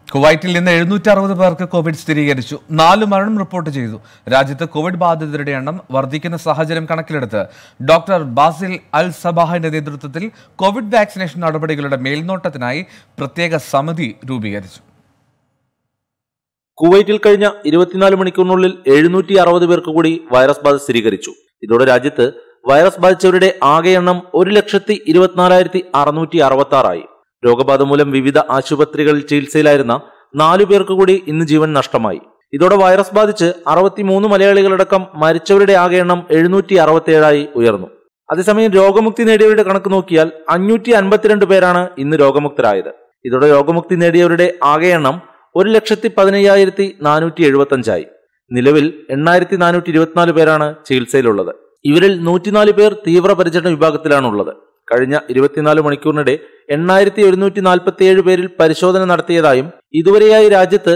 കുവൈറ്റിൽ നിന്ന് 760 പേർക്ക് കോവിഡ് സ്ഥിരീകരിച്ചു. 4 മരണം റിപ്പോർട്ട് ചെയ്തു. രാജ്യത്ത് കോവിഡ് ബാധിതരുടെ എണ്ണം വർദ്ധിക്കുന്ന സാഹചര്യം കണക്കിലെടുത്ത് ഡോക്ടർ ബാസിൽ അൽ സബാഹിന്റെ നേതൃത്വത്തിൽ കോവിഡ് വാക്സിനേഷൻ നടപടികളുടെ മേൽനോട്ടത്തിനായി പ്രത്യേക സമിതി രൂപീകരിച്ചു. കുവൈറ്റിൽ കഴിഞ്ഞ 24 മണിക്കൂറിനുള്ളിൽ 760 പേർക്ക് കൂടി വൈറസ് ബാധ സ്ഥിരീകരിച്ചു. ഇതോടെ രാജ്യത്ത് വൈറസ് ബാധിച്ചവരുടെ ആകെ എണ്ണം 1,24,666 ആയി. രോഗബാധ മൂലം വിവിധ ആശുപത്രികളിൽ ചികിത്സയിലായിരുന്ന 4 പേർക്ക് കൂടി ഇന്ന് ജീവൻ നഷ്ടമായി. ഇതോടെ വൈറസ് ബാധിച്ച് 63 മലയാളികളടക്കം മരിച്ചവരുടെ ആകെ എണ്ണം 767 ഉയർന്നു. അതേസമയം രോഗമുക്തി നേടിയവരുടെ കണക്ക് നോക്കിയാൽ 552 പേരാണ് ഇന്ന് രോഗമുക്തരായത്. ഇതോടെ രോഗമുക്തി നേടിയവരുടെ ആകെ എണ്ണം 1,15,475 നിലവിൽ 8,424 പേരാണ് ചികിത്സയിലുള്ളത്. ഇവരിൽ 104 പേർ തീവ്രപരിചരണ വിഭാഗത്തിലാണുള്ളത്. കഴിഞ്ഞ 24 മണിക്കൂറിനിടെ 8,147 പേരിൽ പരിശോധന നടത്തിയതായും ഇതുവരെയായി രാജ്യത്ത്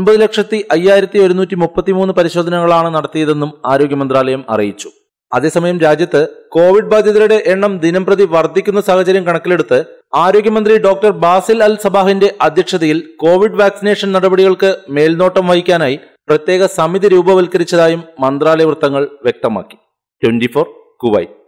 9,05,133 പരിശോധനകളാണ് നടത്തിയതെന്നും ആരോഗ്യ മന്ത്രാലയം അറിയിച്ചു. അതേസമയം രാജ്യത്ത് കോവിഡ് ബാധിതരുടെ എണ്ണം ദിനംപ്രതി വർദ്ധിക്കുന്ന സാഹചര്യം കണക്കിലെടുത്ത് ആരോഗ്യമന്ത്രി ഡോക്ടർ ബാസിൽ അൽ സബാഹിന്റെ അധ്യക്ഷതയിൽ കോവിഡ് വാക്സിനേഷൻ നടപടികൾക്ക് മേൽനോട്ടം വഹിക്കാനായി പ്രത്യേക സമിതി രൂപവൽക്കരിച്ചതായും മന്ത്രാലയ വൃത്തങ്ങൾ വ്യക്തമാക്കി. 24 കുവൈറ്റ്.